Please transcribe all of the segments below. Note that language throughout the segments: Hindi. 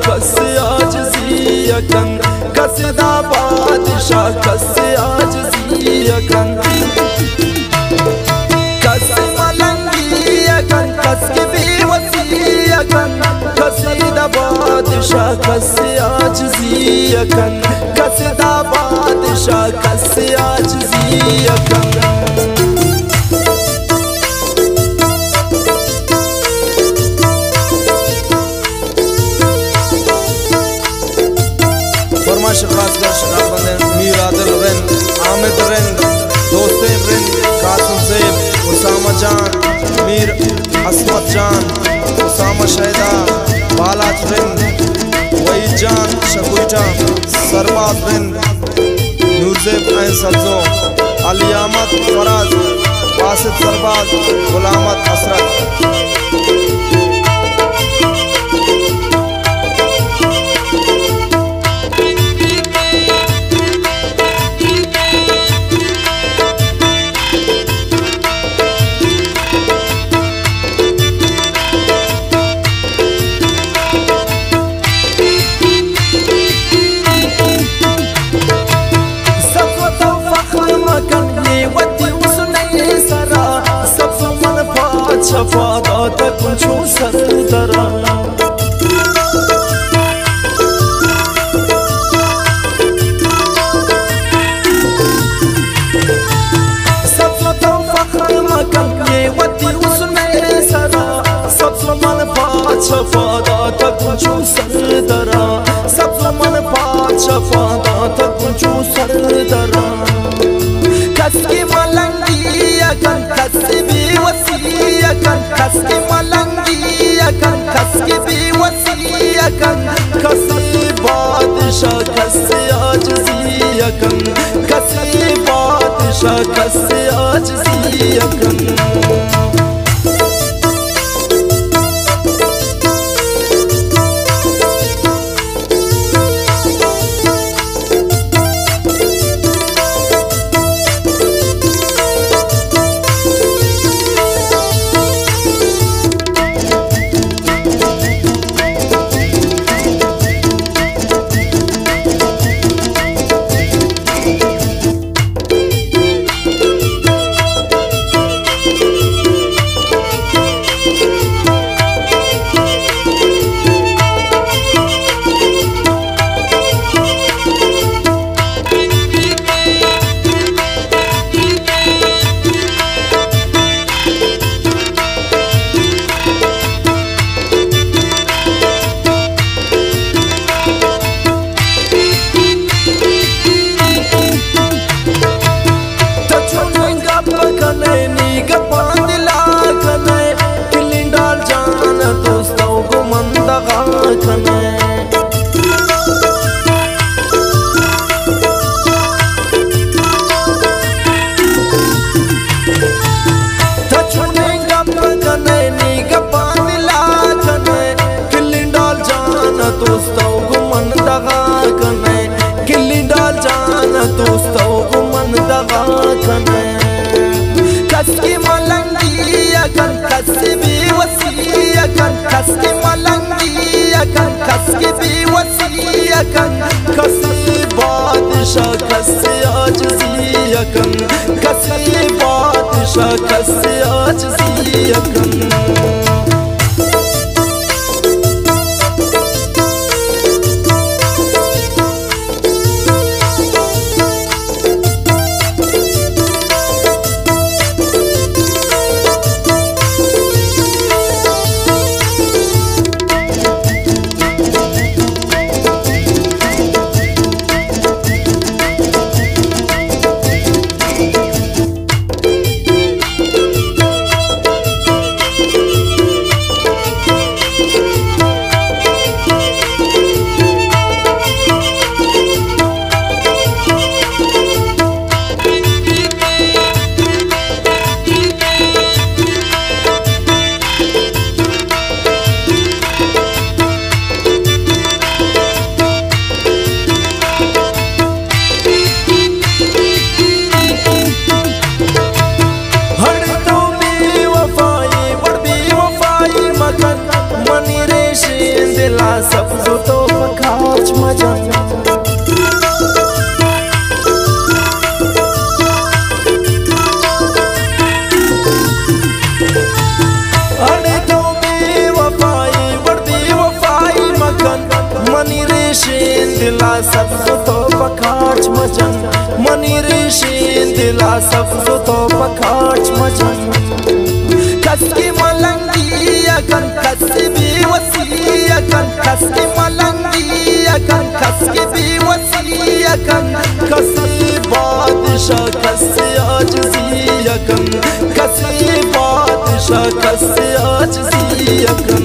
कसे आजिज़ी अकन कसिदा बादशाह कसे आजिज़ी अकन कस मलंगी अकन कस के बेवसी अकन कसिदा बादशाह कसे आजिज़ी अकन कसिदा बादशाह कसे आजिज़ी अकन फरमाइश खासकर शराबंद मीर आदिल रिंद आमिद रिंद दोस्ते रिंद कासिम सेब उसामा जान मीर असमत जान उसामा शहदा बालाच रिंद वही जान शकुइटा सरबाज रिंद नूरजेब ऐन सब्जो अली अहमद फराज बासित सरबाज गुलामत असरत शफादा तक छो सरदरा सबसे तो फख्र मकन ये वती उसने सरा सबसे मन पाँच शफादा तक छो सरदरा सबसे मन पाँच शफादा तक छो सरदरा कसकी मलंगी अकन कसकी बेवसी अकन कसकी मलंगी अकन कसकी बेवसी अकन कसी बादशाह कसी आजिज़ी अकन कसी बादशाह कसी आजिज़ी अकन कसकी मलंगी अकन कसकी बेवसी अकन कसकी मलंगी अकन कसकी बेवसी अकन कसी बादशाह कसी आजिज़ी अकन कसी बादशाह कसी आजिज़ी अकन सब्जो तो पखाच मजन अने तो बेवफाई वर्दी वफाई मगन मनी रेशीन दिला सब्जो तो पखाच मजन मनी रेशीन दिला सब्जो तो पखाच मजन कसकी मलंगी अगन कसकी भी वसी अगन कसकी मलंगी अगन कसकी भी वसी अगन कसी बादशाह कसी आजिज़ी अगन कसी बादशाह कसी आजिज़ी अगन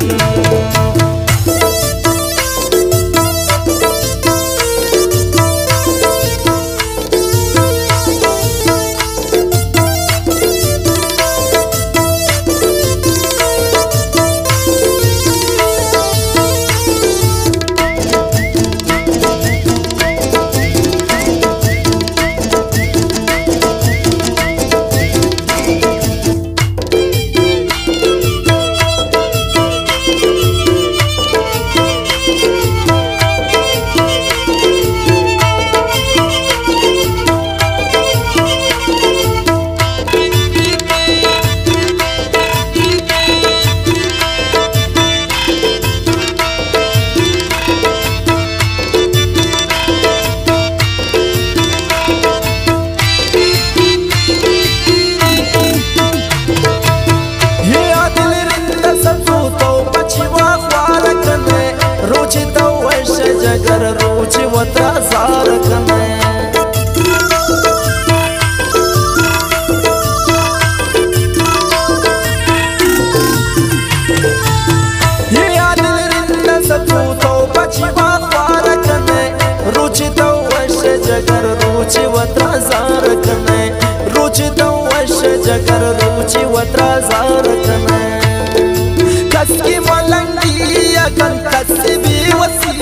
जगर रोज वता जार कने ये आदिल रिंदा सतू तो बचवा ख्वार कने रोज तो वश जगर रोज वता जार कने रोज तो वश जगर रोज वता जार कने कसकी मलंगी अगन कसबी वसी